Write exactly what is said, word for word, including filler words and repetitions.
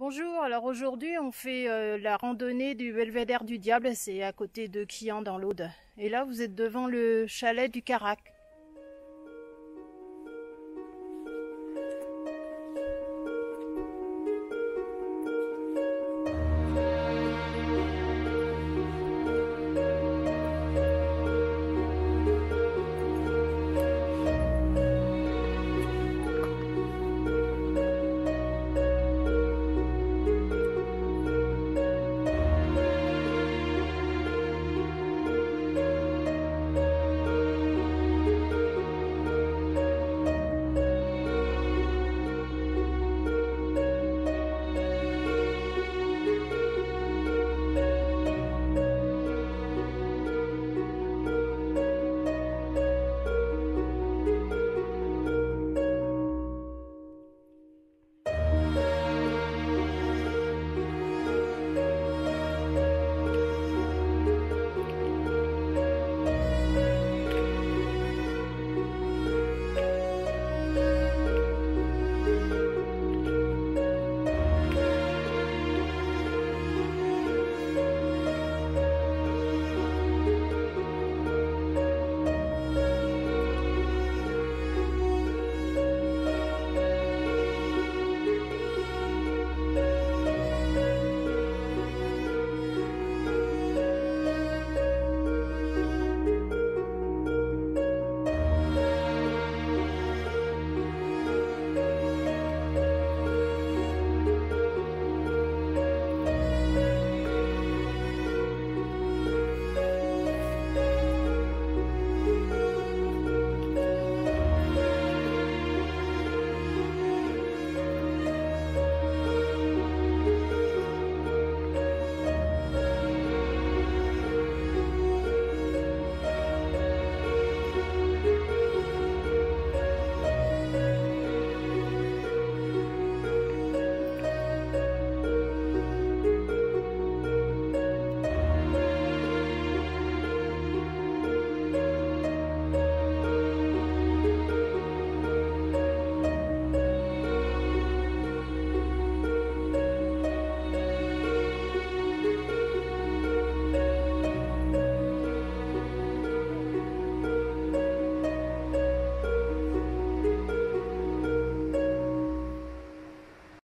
Bonjour, alors aujourd'hui on fait euh, la randonnée du Belvédère du Diable, c'est à côté de Quillan dans l'Aude. Et là vous êtes devant le chalet du Carac.